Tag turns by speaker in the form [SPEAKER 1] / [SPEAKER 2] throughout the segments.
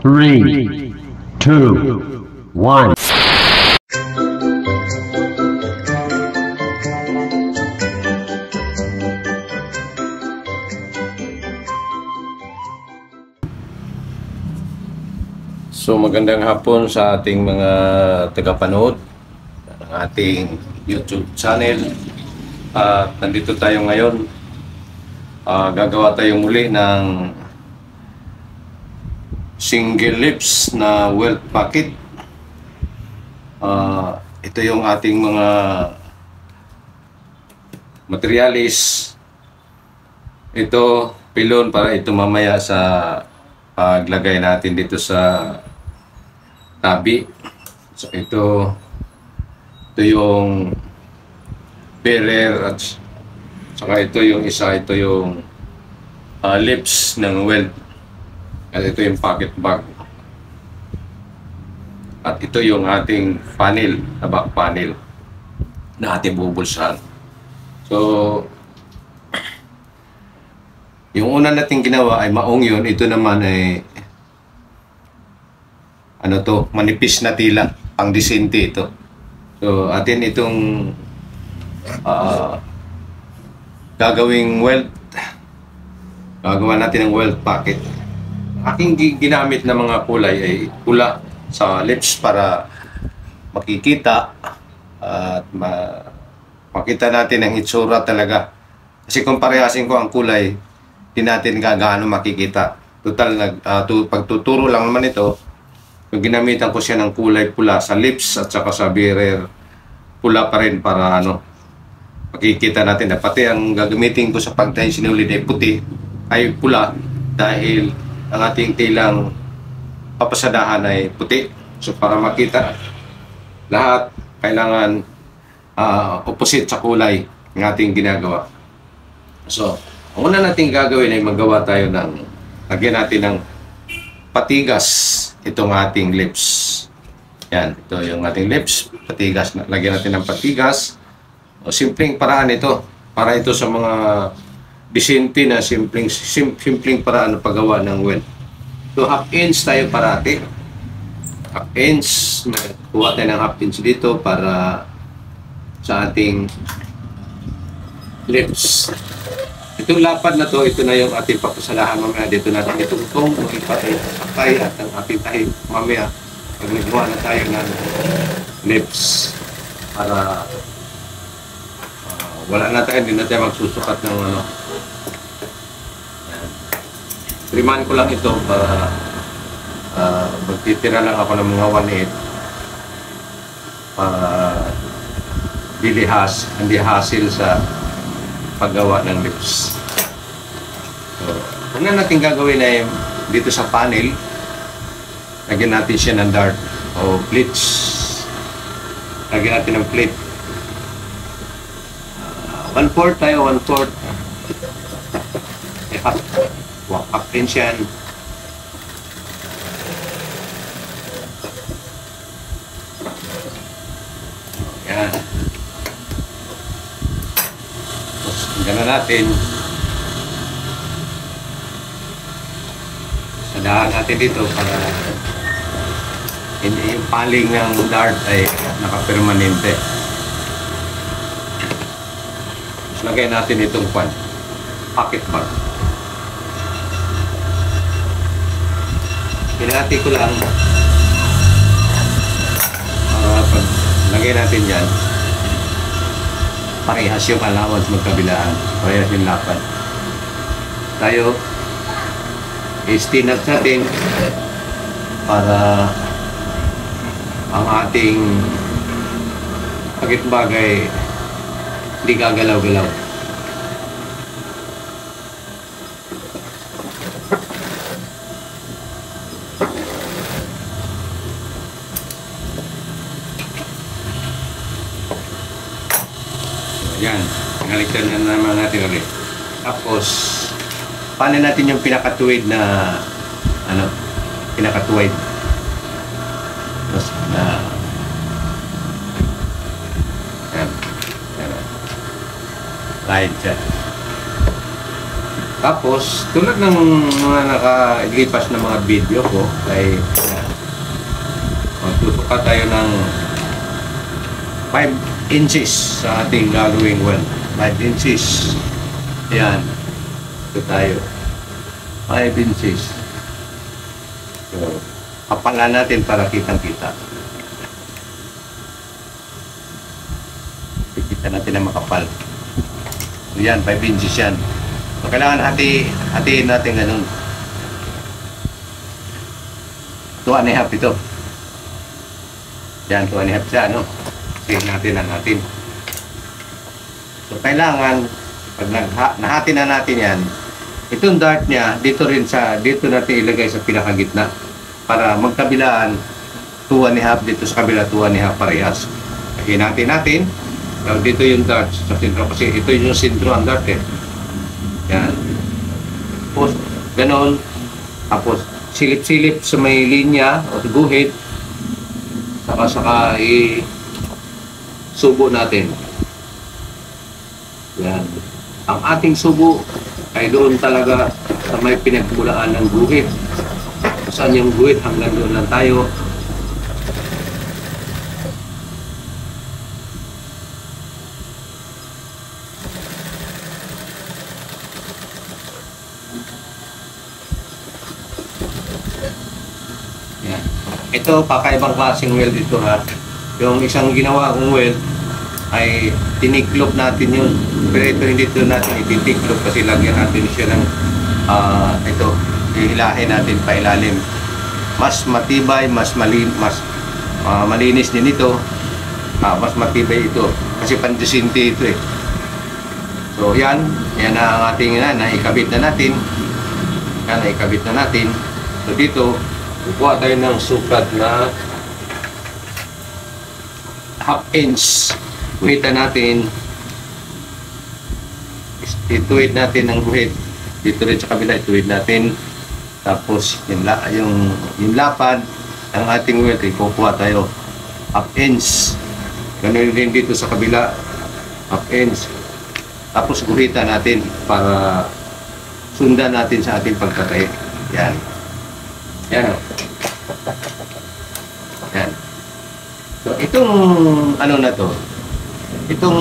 [SPEAKER 1] 3, 2, 1.
[SPEAKER 2] So magandang hapon sa ating mga tagapanood ng ating YouTube channel. Nandito tayo ngayon. Gagawa tayo muli ng single lips na welt packet. Ito yung ating mga materialis. Ito, pilon para ito mamaya sa paglagay natin dito sa tabi. So ito yung bearer at saka ito yung isa, ito yung lips ng welt at ito yung pocket bag at ito yung ating panel, back panel na ating bubulsahan. So yung una nating ginawa ay maong yun. Ito naman ay ano to, manipis na tila, pang disente ito. So atin itong gagawing welt, gagawa natin ng welt packet. Aking ginamit na mga kulay ay pula sa lips para makikita at makita natin ang itsura talaga. Kasi kung parehasin ko ang kulay, hindi natin gaano makikita. Total, pagtuturo lang naman ito. Yung ginamitan ko siya ng kulay pula sa lips at saka sa bearer, pula pa rin para makikita natin. Pati ang gagamitin ko sa pagtahin sinulid ay puti, ay pula, dahil ang ating tilang papasadahan ay puti. So para makita lahat, kailangan opposite sa kulay ng ating ginagawa. So ang una natin gagawin ay magawa tayo ng, lagyan natin ng patigas itong ating lips. Yan, ito yung ating lips, patigas. Lagyan natin ng patigas. O, simpleng paraan ito. Para ito sa mga disente na simpleng paraan ng paggawa ng welt. So, half inch tayo parati. Half inch. Kuha tayo ng half inch dito para sa ating lips. Itong lapad na to, ito na yung ating papasalahan mamaya. Dito natin itungtong, ipatay at ang ating tahi mamaya. Pag nagawa na tayo ng lips para wala na tayo, hindi na tayo magsusukat ng Triman ko lang ito para magtitira lang ako ng mga 1/8 para hindi hassle sa paggawa ng lips. So, una natin gagawin ay dito sa panel, lagyan natin siya ng dart o pleats. Lagyan natin ng plate. 1/4 tayo, 1/4. Half inch yan. Yan. Gana natin. Sadahan natin dito para hindi yung paling ng dart ay nakapermanente. Tapos lagay natin itong pocket bag. Pinati ko lang para pag lagay natin yan, parehas yung allowance magkabilaan, parehas yung lapad. Tayo istinat natin para ang ating bagay hindi gagalaw-galaw. Yan, ngaligtan na naman natin ulit. Tapos, paano natin yung pinakatuwid na, pinakatuwid. Tapos, yan. Right dyan. Tapos, tulad ng mga nakalipas na mga video ko, ay magtutuka tayo ng 5 inches sa ating gagawing well. 5 inches. Yan. Ito tayo. 5 inches. So, kapalan natin para kitang-kita. Kita natin na makapal. So, yan, 5 inches yan. So, kailangan hatiin natin ganun. 2.5 ito. Yan, 2.5 siya, no? Sige natin. So, kailangan, pag nahati na natin yan, itong dart niya, dito natin ilagay sa pinakagitna para magkabilaan 2.5 dito sa kabila, 2.5 parehas. Hinati natin. So, dito yung dart sa sentro kasi ito yung sentro ang dart eh. Yan. Tapos, ganon. Tapos, silip-silip sa may linya o guhit. Saka subo natin. Yan. Ang ating subo ay doon talaga sa may pinagmulaan ng guhit. Saan yung guhit, hanggang doon lang tayo. Yan. Ito, pakaibang klaseng weld ito ha. Yung isang ginawa kong weld ay tiniklop natin yun. Pero ito hindi ito natin ititiklop kasi lagyan natin siya ng ito, hihilahin natin pa ilalim. Mas matibay, mas malinis din ito. Mas matibay ito kasi pandisinti ito eh. So yan ang ating naikabit na natin. Yan, naikabit na natin. So dito, kukuha tayo ng sukat na 1/2 inch. Guhitan natin. Ituwid natin ang guhit. Dito rin sa kabila, ituwid natin. Tapos, yung lapad ng ating weld, kukuha tayo 1/2 inch. Ganun din dito sa kabila, 1/2 inch. Tapos, guhitan natin para sundan natin sa ating pagkatahi. Yan. Yan o. Yan. So, itong na to, itong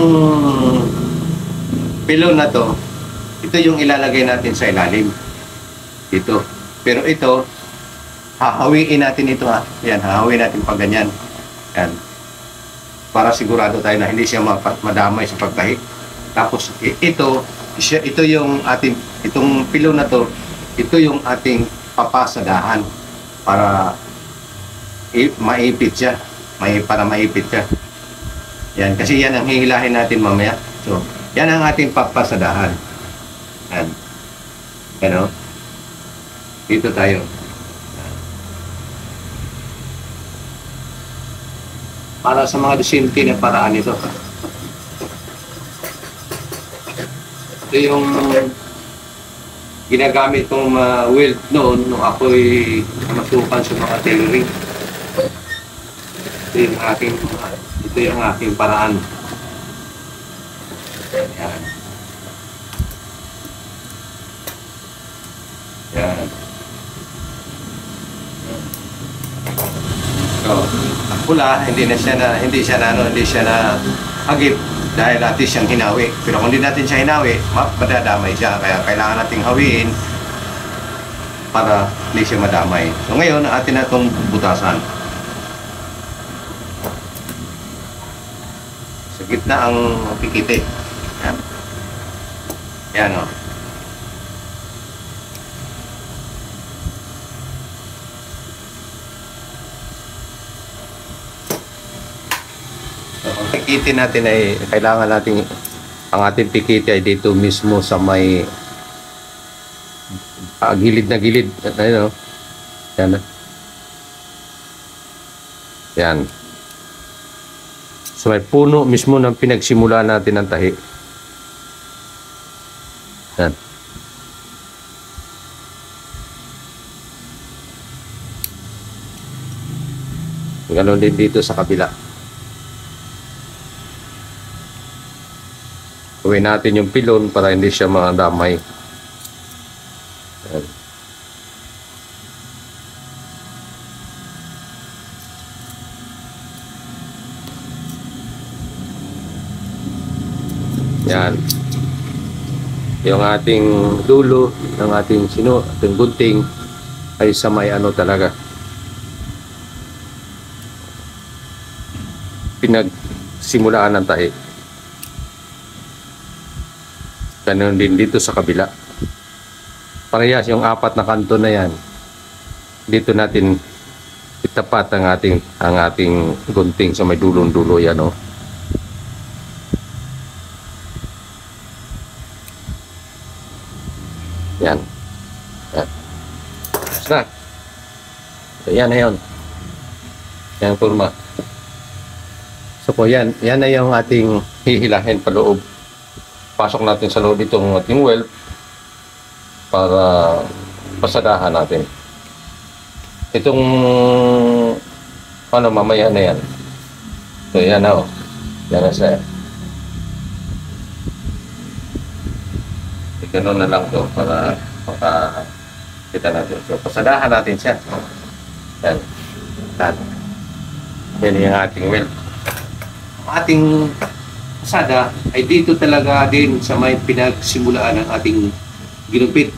[SPEAKER 2] pilon na to, ito yung ilalagay natin sa ilalim. Ito. Pero ito, hahawiin natin ito ha. Yan, hahawiin natin pag ganyan. Yan. Para sigurado tayo na hindi siya madamay sa pagtahi. Tapos, ito yung ating, itong pilon na to, ito yung ating papasadahan para maipit siya. Para maipit siya. Yan, kasi yan ang hihilahin natin mamaya. So, yan ang ating papasadahan. Yan. Yan o. Dito tayo. Yan. Para sa mga disimple na paraan ito. Ito yung ginagamit kong weld noon nung ako'y masukan sa mga tailoring. Ito yung aking paraan. Yan. Yan. So, ang pula, hindi siya na agip dahil natin siyang hinawi. Pero kung hindi natin siya hinawi, madadamay siya. Kaya kailangan nating hawiin para hindi siya madamay. So ngayon, atin na itong butasan. Sa gitna ang pikite. Yan. Yan o. So, ang pikite natin ay kailangan natin, ang ating pikite ay dito mismo sa may gilid na gilid. Ayun o. Yan. Yan. So may puno mismo ng pinagsimula natin ng tahi. Yan. Ganon din dito sa kabila. Gawin natin yung pilon para hindi siya madamay. Yan. Yung ating dulo ng ating gunting ay sa may ano talaga. Pinagsimulaan ng tahi. Ganun din dito sa kabila. Parehas yung 4 na kanto na yan. Dito natin itapat ang ating gunting sa may dulong-dulo yan, oh. Yan. Yan. Basta. Yan na yun. Yan ang forma. So po yan. Yan na yung ating hihilahin pa loob. Pasok natin sa loob itong ating weld para pasadahan natin. Itong ano mamaya na yan. So yan na, oh. Yan na siya. Ganun na lang to para makakita natin. So, pasadahan natin siya. Yan. Yan yung ating weld. Ang ating pasada ay dito talaga din sa may pinagsimulaan ng ating ginupit.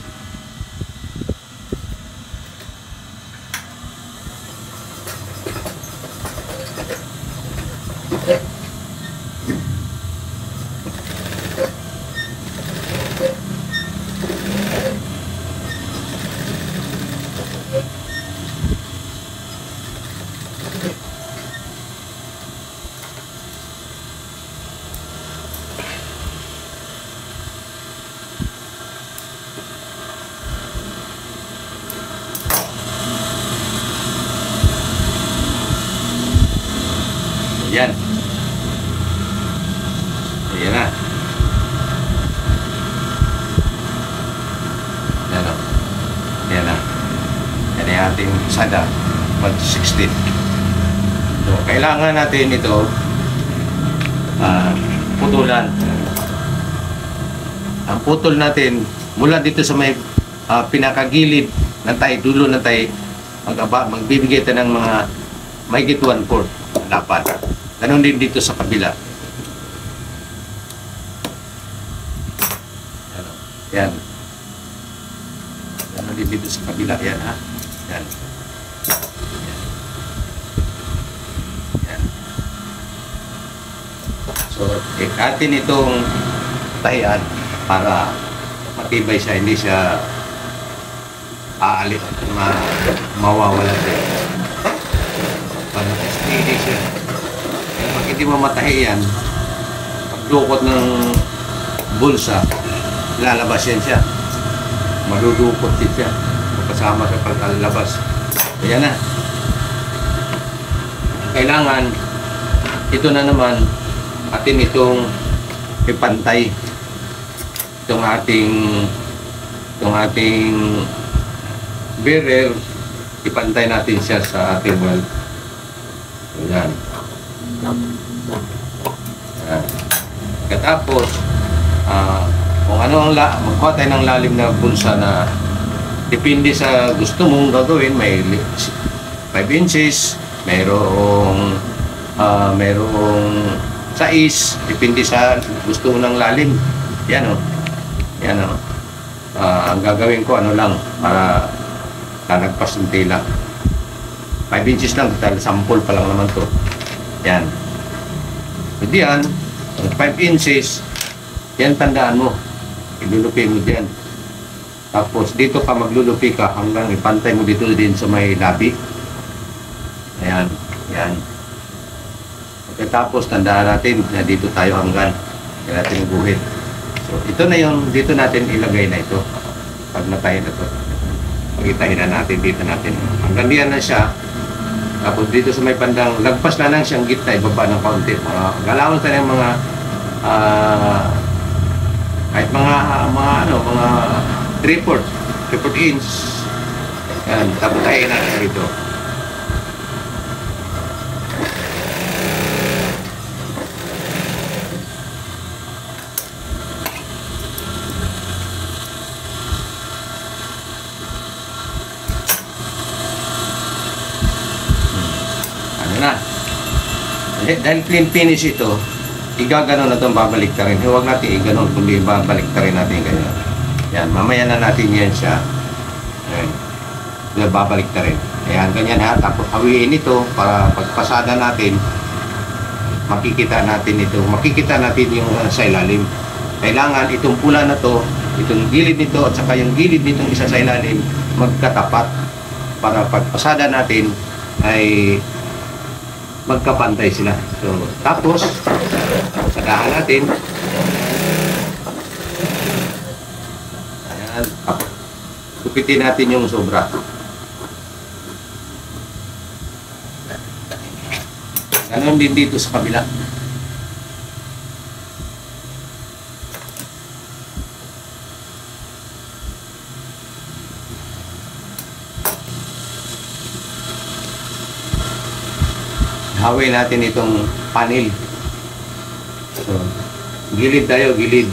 [SPEAKER 2] Yan. Ayan na. Yan o. Yan na. Yan yung ating sada. 116. So, kailangan natin ito putulan. Ang putol natin mula dito sa may pinakagilid ng tayo, dulo ng tayo, magbibigay tayo ng mga mahigit 1/4 lapad. Ganon din dito sa kabila. Yan. Ganon din dito sa kabila. Yan, ha? Yan. Yan. So, ikatin itong tahian para matibay siya. Hindi siya aalit at mawawala siya. Para steady siya. Pag hindi mamatahi yan, pagdukot ng bulsa, lalabas yan siya. Madudukot din siya. Kasama sa paglalabas. Ayan na. Kailangan, ito na naman, atin itong ipantay. Itong ating bearer, ipantay natin siya sa ating weld. Ayan. Ayan. Katapos, kung ano ang magkuha tayo ng lalim na bulsa na depende sa gusto mong gagawin, may 5 inches, mayroong 6, depende sa gusto mo ng lalim. Yan o. Yan o. Ang gagawin ko ano lang, para nagpas ng tela. 5 inches lang, dahil sample pa lang naman to. Yan. Pwede yan, 5 inches, yan tandaan mo. Ilulupi mo dyan. Tapos dito ka maglulupi ka hanggang ipantay mo dito din sa may labi. Ayan. Yan. Tapos tandaan natin na dito tayo hanggang. Kaya natin guhit. So ito na yung dito natin ilagay na ito. Pag natayin na ito. Pagitahin na natin dito natin. Hanggang diyan na siya. Tapos dito sa may pandang, lagpas na lang siyang gitna, ibaba ng kaunti. Galawin tayo ng mga kahit mga 3/4 inch. Yan, tapos tayo natin dito. Ano na? Dahil clean finish ito, igaganon na itong babalik ta rin. Huwag natin iganon, kundi babalik ta rin natin ganyan. Yan, mamaya na natin yan siya. Ayan. Babalik ta rin. Ayan, ganyan ha. Tapos hawiin ito para pagpasada natin, makikita natin ito. Makikita natin yung sa ilalim. Kailangan itong pula na to, itong gilid nito at saka yung gilid nitong isa sa ilalim magkatapat para pagpasada natin ay magkapantay sila. So, tapos sadahan natin. Ayan, kupitin natin yung sobra. Ganon din dito sa kabila. Hawin natin itong panel. So, gilid tayo, gilid.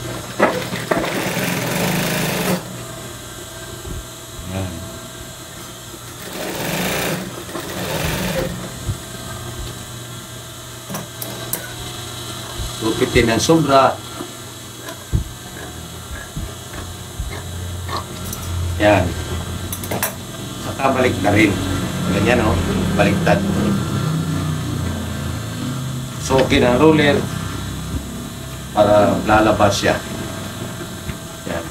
[SPEAKER 2] Ayan. Gupitin ng sobra. Yan. Saka balik na rin. Ganyan o, baliktad. Sukin ang roller para lalabas siya. Yan.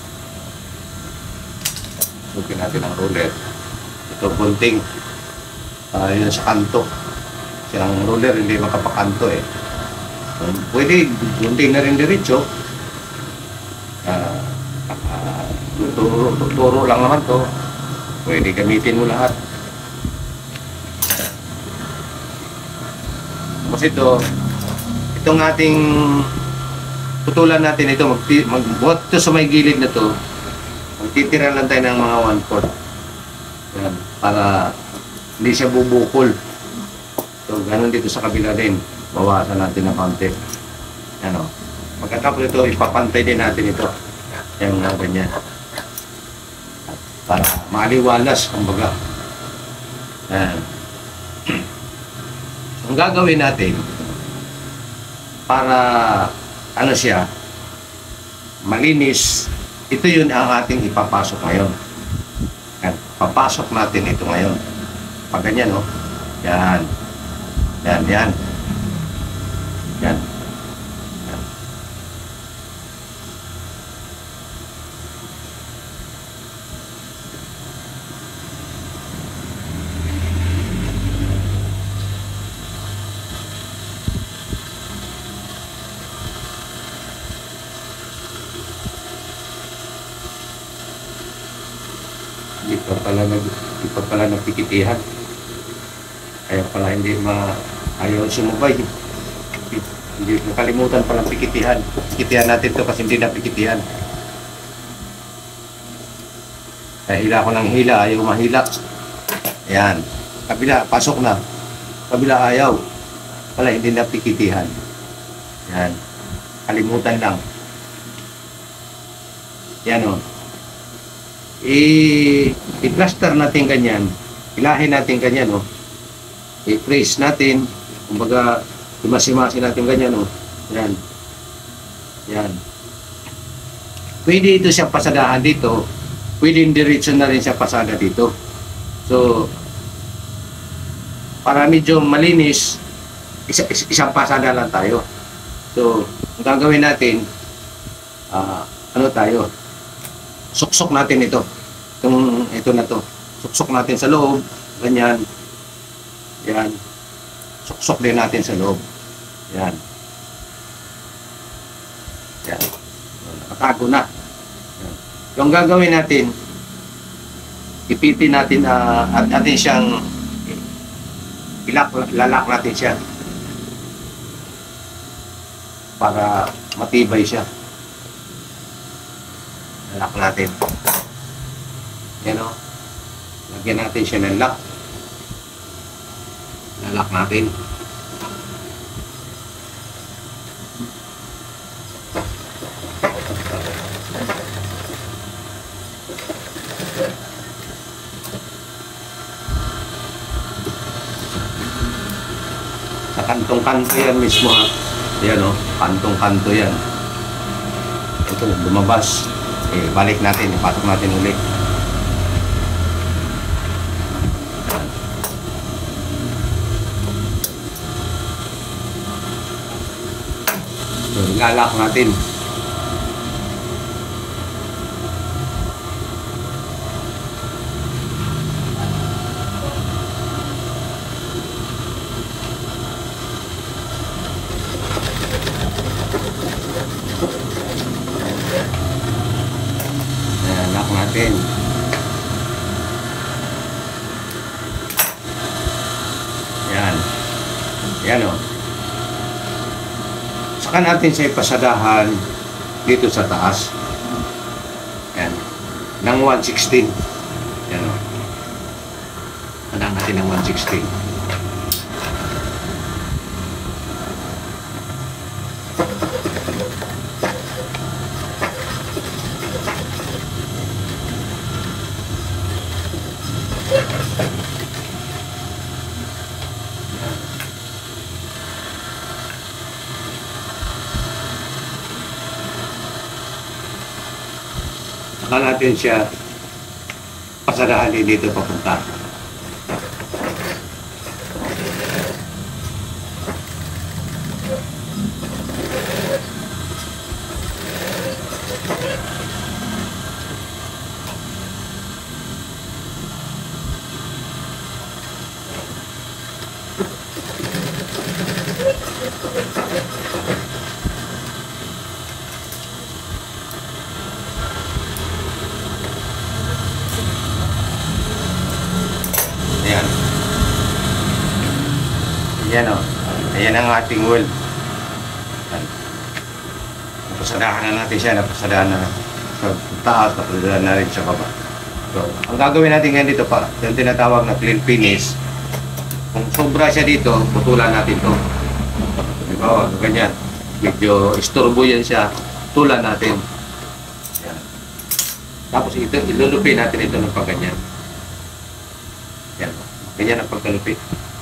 [SPEAKER 2] Sukin natin ang roller. Ito bunting. Yun sa kanto. Kasi ang roller hindi makapakanto eh. Pwede bunting na rin diretso. Turo lang naman to. Pwede gamitin mo lahat. Kasi itong ating putulan natin ito, magbuhat ito sa may gilid na to, magtitira lang tayo ng mga 1/4. Yan, para hindi siya bubukol. So, ganun dito sa kabila din. Bawasan natin ng konti. Yan o. Pagkatapos ito, ipapantay din natin ito. Yan nga, ganyan. Para maliwalas, kumbaga. Yan. Ang gagawin natin para ano siya malinis, ito yun ang ating ipapasok ngayon. Yan, papasok natin ito ngayon. Pag ganyan, no? Yan. Yan, yan. Yan. Yan. Hindi pa pala nagpikitihan. Kaya pala hindi ayaw sumubay. Hindi nakalimutan palang pikitihan. Pikitihan natin to kasi hindi na pikitihan. Kaya hila ko ng hila, ayaw mahila. Ayan. Kabila, pasok na. Kabila ayaw. Pala hindi na pikitihan. Ayan. Kalimutan lang. Yan o. I-plaster natin ganyan, ilahin natin ganyan, oh. I-press natin, kumbaga imasi-masi natin ganyan, oh. Yan. Yan. Pwede ito siya pasadahan dito, pwede diretso na rin siya pasada dito. So, para medyo malinis, isang pasada lang tayo. So, ang gagawin natin, ano tayo, suksok natin ito. Ito na to. Suksok natin sa loob. Ganyan. Yan. Suksok din natin sa loob. Yan. Yan. Nakatago na. Yan. Yung gagawin natin, ipitin natin at atin siyang lalak natin siya para matibay siya. Lalak natin. Yan o. Lagyan natin siya ng lock. Lalak natin. Sa kantong-kanto yan mismo ha. Yan o, kantong-kanto yan. Ito, lumabas. Balik natin, ipasok natin ulit. So, ilalak natin. Lock natin. Yan. Yan o. Saka natin siya ipasadahan dito sa taas. Yan. Ng 116. Yan o. Sadaan natin ng 116. Saka natin siya pasadahan din dito papunta. Ayan. Ayan o. Ayan ang ating weld. Napasadahan na natin siya. Napasadahan na sa taas. Napasadahan na rin sa baba. So, ang gagawin natin ngayon dito pa, yung tinatawag na clean finish. Kung sobra siya dito, putulan natin to. Diba? Ganyan. Medyo istorbo yan siya. Tulan natin. Ayan. Tapos ito, ilulupi natin ito ng pagganyan. Yan. Ganyan ang pagkalupit.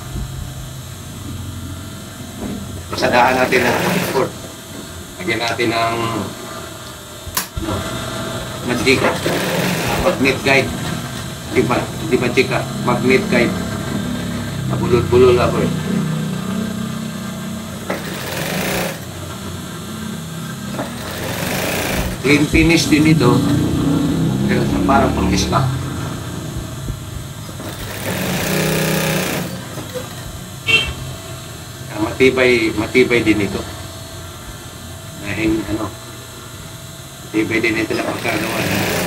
[SPEAKER 2] Pasadahan natin ng import. Lagyan natin ng mantika. Magnet guide. Hindi mantika. Magnet guide. Nabulol-bulol ako eh. Clean finish din ito. Pero parang pang-isla. Matibay din ito. Dahil matibay din ito na pagkagawa.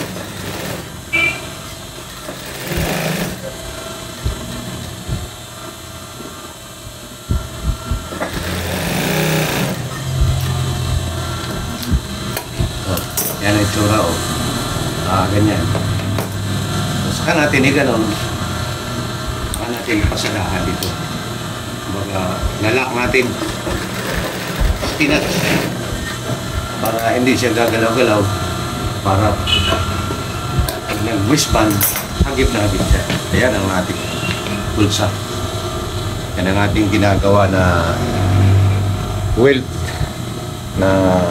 [SPEAKER 2] Yan ang itsura o. Ganyan. So, saka natin ganon. Saka natin pasadahan dito. Lalak natin tinats para hindi siya gagalaw-galaw, para pag nag-wispan hagip na hagip siya. Ayan ang ating bulsa. Yan ang ating ginagawa na weld na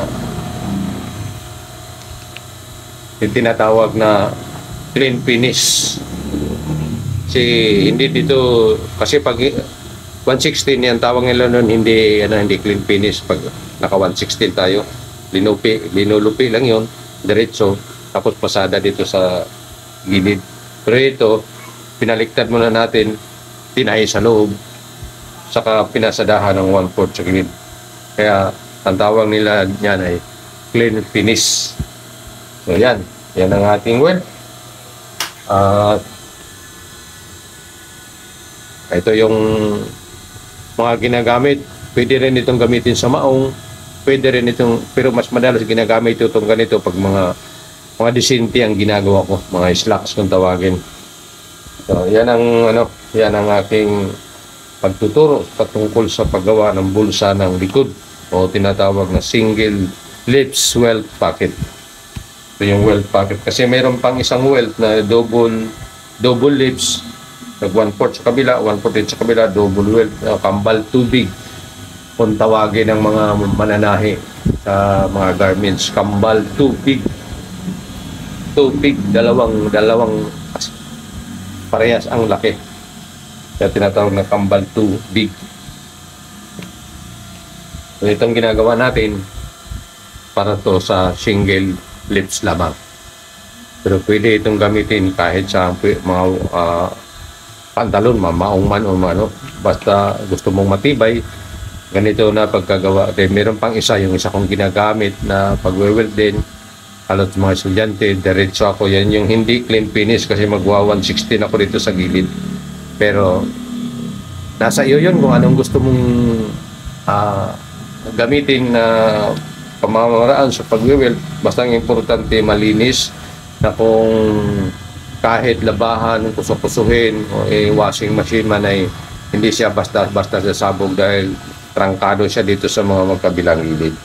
[SPEAKER 2] yung tinatawag na clean finish. Kasi hindi dito, kasi pag 116 yan tawag nila nun, hindi clean finish. Pag naka 116 tayo, linulupi lang yon diretso, tapos pasada dito sa gilid. Pero ito, pinaliktad muna natin, tinahi sa loob, saka pinasadahan ng 1/4 sa gilid. Kaya ang tawag nila yan ay clean finish. So yan ang ating weld. Ito yung mga ginagamit. Pwede rin itong gamitin sa maong, pwede rin itong, pero mas madalas ginagamit itong ganito pag mga disente ang ginagawa ko, mga slacks kung tawagin. So, yan ang aking pagtuturo patungkol sa paggawa ng bulsa ng likod o tinatawag na single lips welt pocket. Ito yung welt pocket kasi mayroon pang isang welt na double lips. Nag 1/4 sa kabila, 1/4 sa kabila, double weld, kambal tubig. kung tawagin ng mga mananahi sa mga garments, kambal tubig. Tubig, dalawang parehas ang laki. Kaya tinatawag na kambal tubig. So, itong ginagawa natin para to sa single lips lamang. Pero pwede itong gamitin kahit sa mga pantalon, maong man o ano. Basta gusto mong matibay, ganito na pagkagawa. Then, meron pang isa, yung isa kong ginagamit na pag-weld din. Halos mga estudyante, diretso ako. Yan yung hindi clean finish kasi magwa 116 ako dito sa gilid. Pero, nasa iyo yun kung anong gusto mong gamitin na pamamaraan sa pag-weld. Basta ang importante, malinis na kung kahit labahan, kusukusuhin o washing machine man ay hindi siya basta sasabog dahil trangkado siya dito sa mga magkabilang gilid.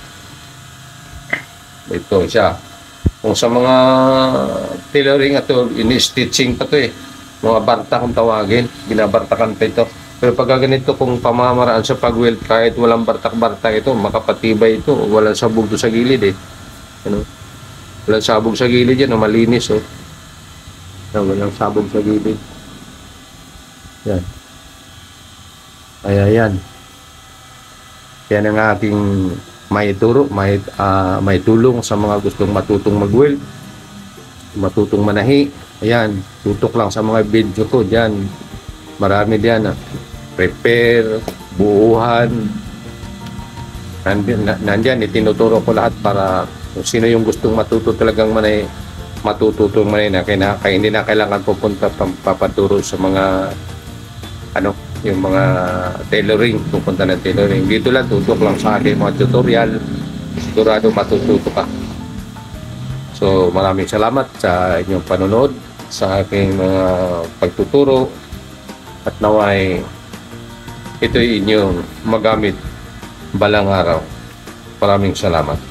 [SPEAKER 2] Ito siya. Kung sa mga tailoring ito, ini-stitching pa to mga barta kung tawagin, binabartakan pa ito. Pero pag ganito kung pamamaraan sa pag-weld, kahit walang bartak-barta ito, makapatibay ito, walang sabog to sa gilid walang sabog sa gilid yan, malinis walang sabog sa gilid. Yan. Kaya yan. Yan ang ating may turo, may tulong sa mga gustong matutong mag-weld, matutong manahi. Ayan, tutok lang sa mga video ko diyan. Marami diyan prepare, buuhan. Nandiyan, itinuturo ko lahat para kung sino yung gustong matuto talagang manay, matututong manay na kaya hindi na kailangan pupunta papaturo sa mga yung mga tailoring, pupunta ng tailoring. Dito lang, tutok lang sa akin mga tutorial, sigurado matututo ka. So maraming salamat sa inyong panonood sa aking mga pagtuturo at naway ito'y inyong magamit balang araw. Maraming salamat.